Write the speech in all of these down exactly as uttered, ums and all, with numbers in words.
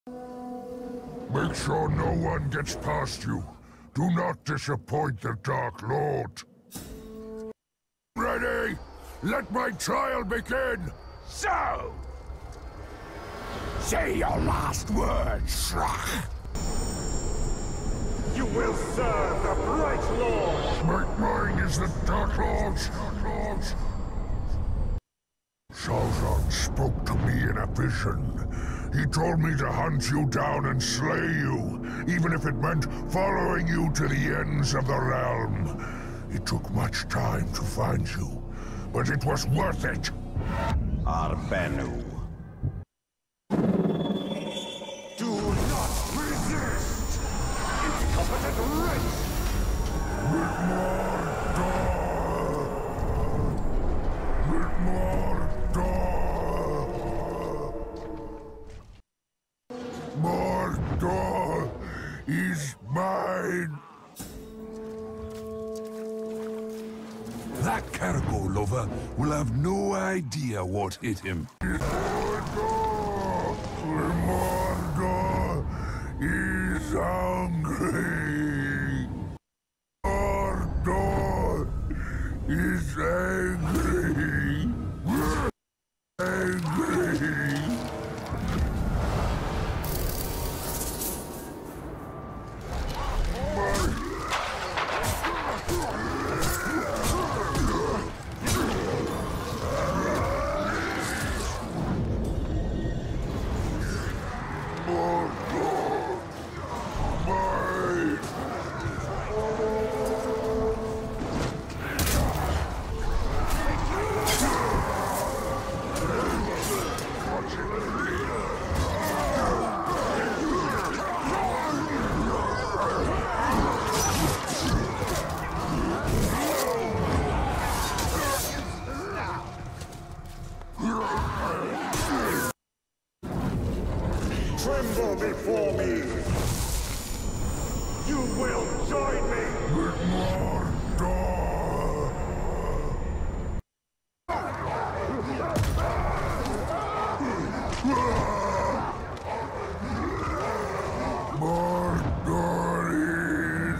Make sure no one gets past you. Do not disappoint the Dark Lord. Ready? Let my trial begin! So! Say your last words, Shrach! You will serve the Bright Lord! My mine is the Dark Lord's! Dark Lord's! Sauron spoke to me in a vision. He told me to hunt you down and slay you, even if it meant following you to the ends of the realm. It took much time to find you, but it was worth it. Arbenu. Do not resist! Incompetent wretch! Mordor is mine! That cargo lover will have no idea what hit him. Mordor! Mordor is hungry! Mordor is angry! Angry! Tremble before me! You will join me! Mordor! Mordor is...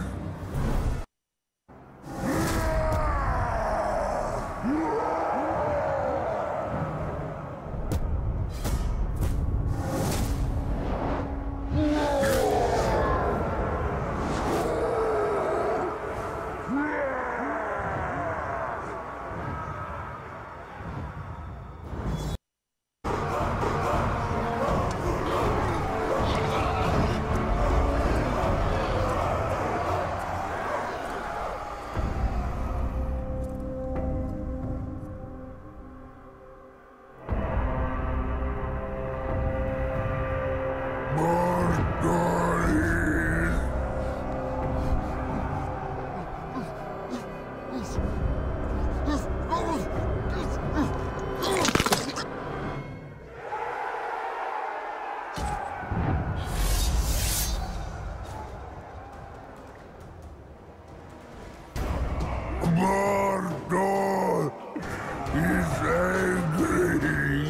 Mordor is angry.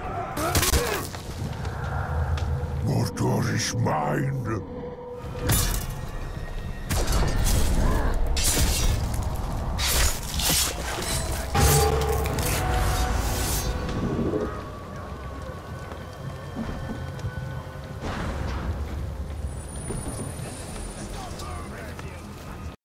Mordor is mine.